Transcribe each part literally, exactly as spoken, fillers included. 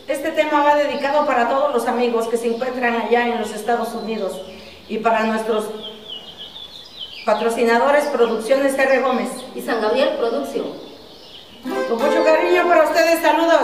Este tema va dedicado para todos los amigos que se encuentran allá en los Estados Unidos y para nuestros patrocinadores Producciones R. Gómez y San Gabriel Producción. Con mucho cariño para ustedes, saludos.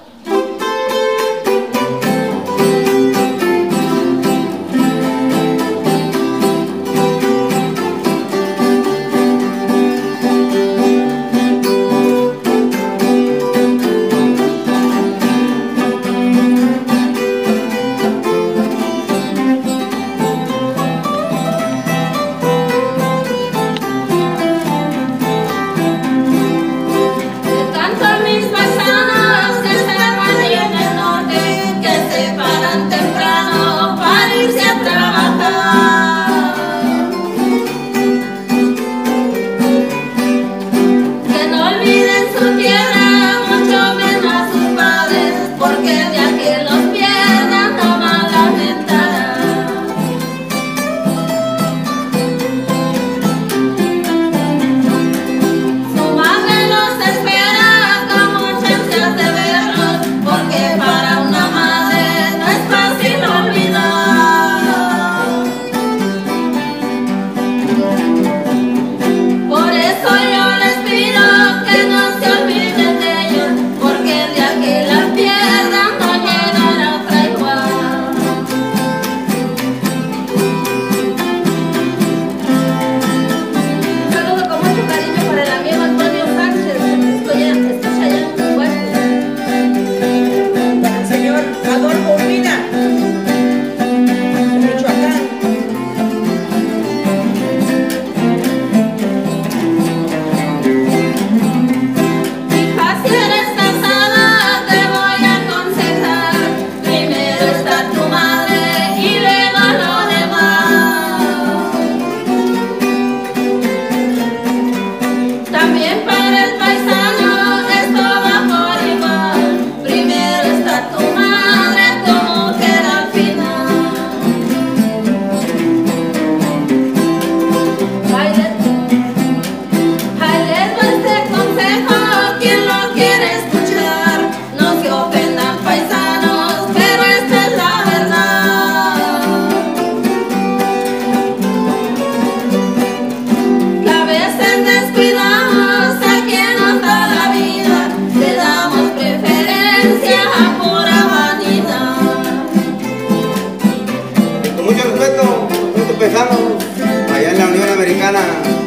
Empezamos allá en la Unión Americana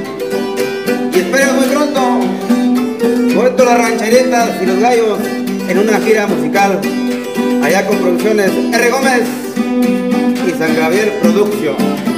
y espero muy pronto vuelto las rancheritas y los gallos en una gira musical allá con Producciones R. Gómez y San Gabriel Producción.